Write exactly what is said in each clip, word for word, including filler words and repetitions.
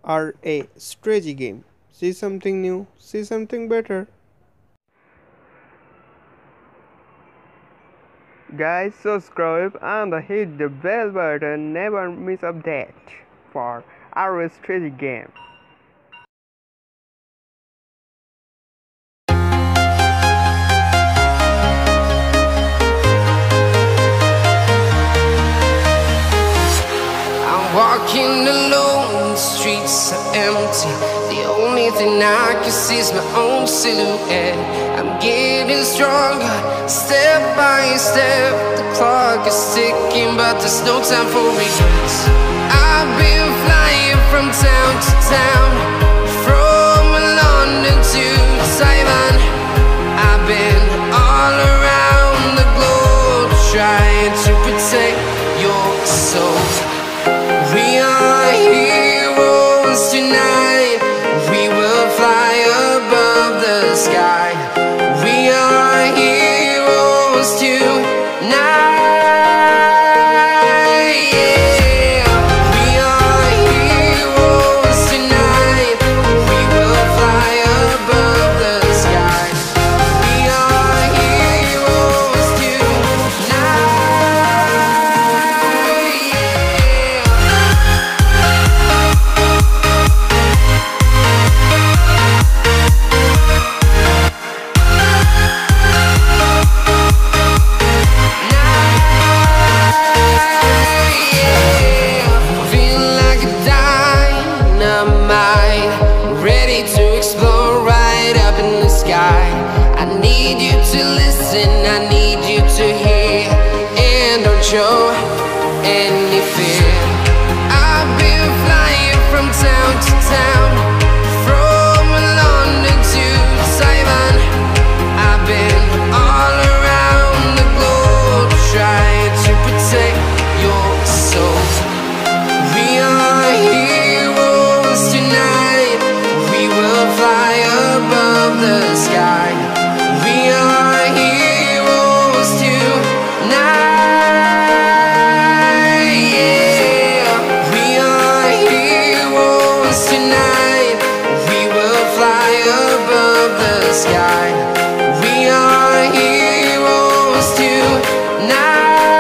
are a strategy game. See something new, see something better. Guys, subscribe and hit the bell button, never miss update for our strategy game. Walking alone, the streets are empty. The only thing I can see is my own silhouette. I'm getting stronger, step by step. The clock is ticking, but there's no time for regrets. I've been flying from town to town, from London to Taiwan. I've been all around the globe, trying to protect your soul. We are heroes tonight. We will fly above the sky. We are heroes tonight. Yeah. We are heroes tonight. We will fly above the sky. We are heroes tonight. I need you to hear, and don't show any fear. I've been flying from town to town, from London to Taiwan. I've been all around the globe, trying to protect your soul. We are heroes tonight. We will fly above the sky. We are heroes tonight. Yeah. We are heroes tonight. We will fly above the sky. We are heroes tonight.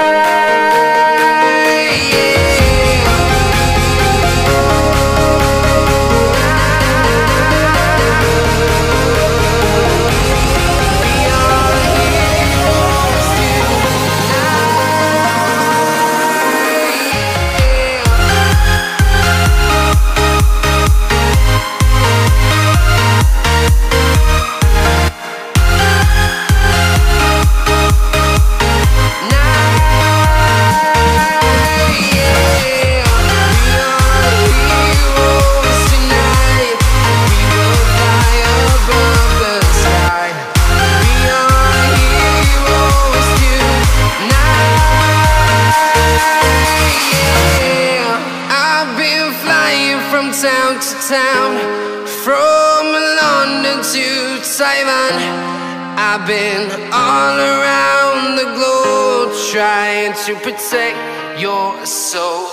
Town to town, from London to Taiwan. I've been all around the globe, trying to protect your soul.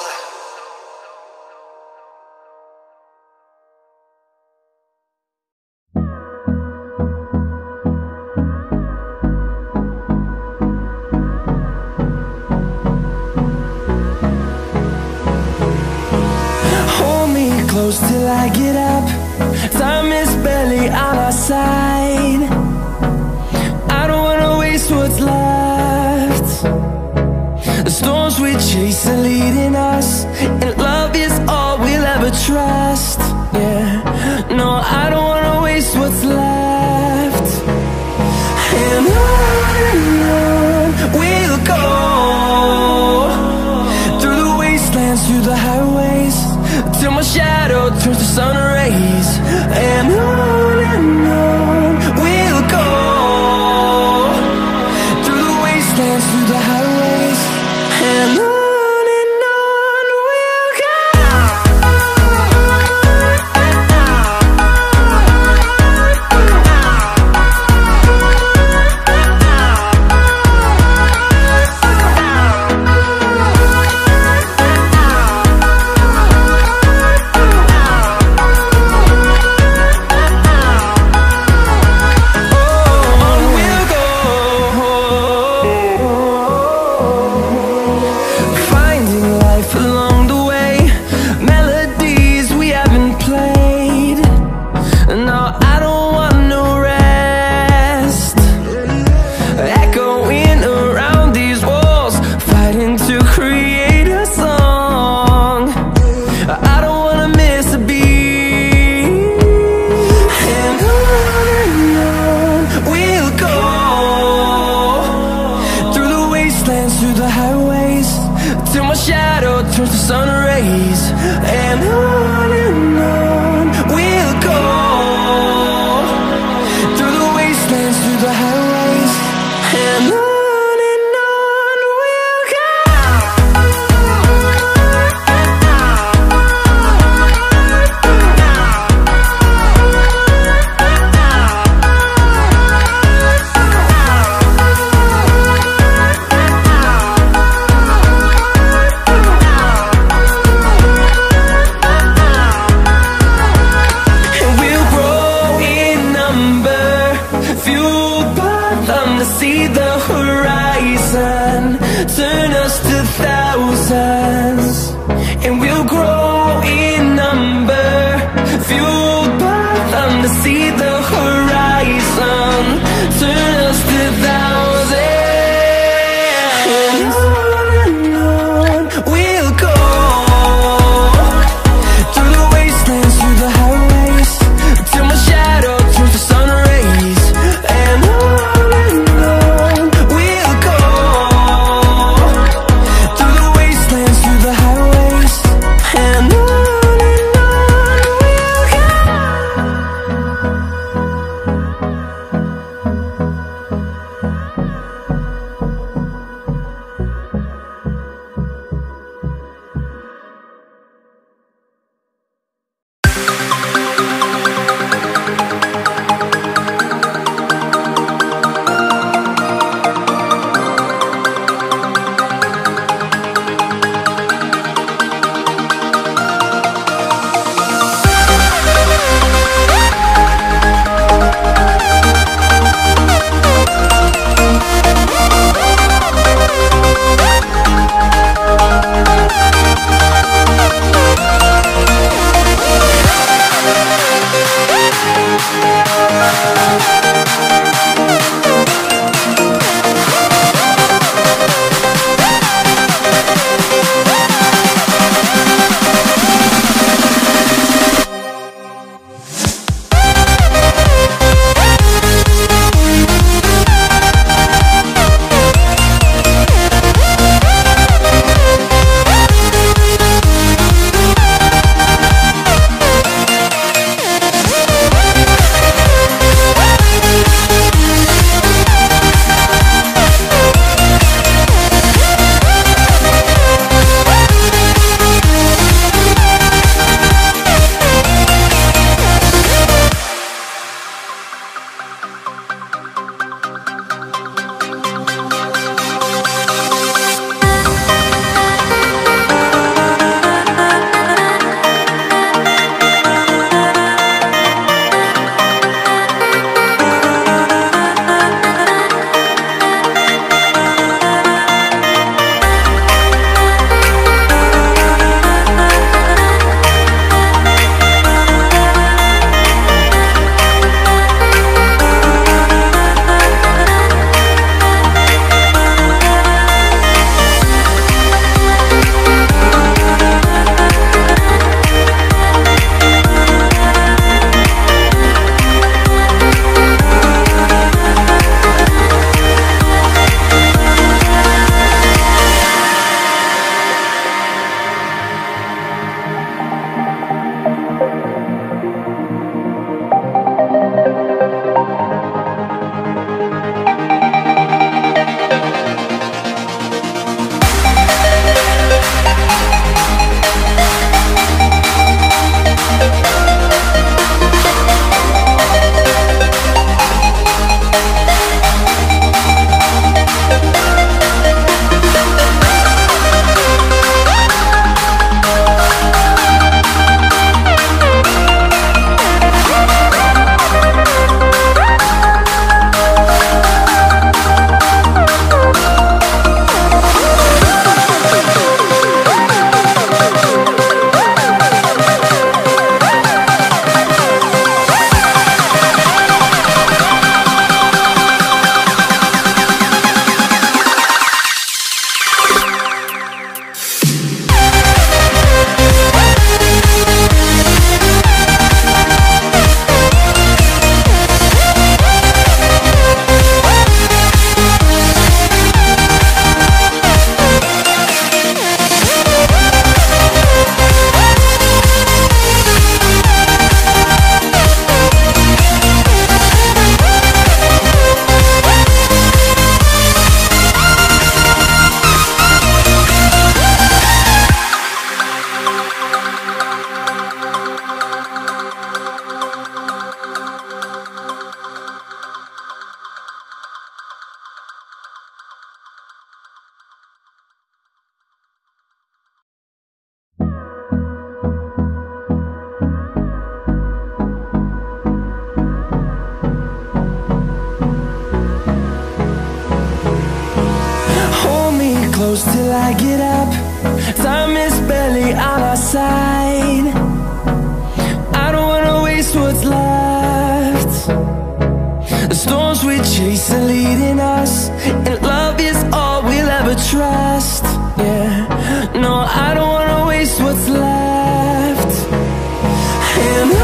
Close till I get up. Time is barely on our side. I don't wanna waste what's left. The storms we chase are leading us, and love is all we'll ever trust. Yeah, no, I don't wanna waste what's left. And on and on we'll go, through the wastelands, through the highways, till my shadow turns to sun rays. And on and on we'll go, through the wastelands, through the highways, and on. I get up. Time is barely on our side. I don't wanna waste what's left. The storms we chase are leading us, and love is all we'll ever trust. Yeah, no, I don't wanna waste what's left. And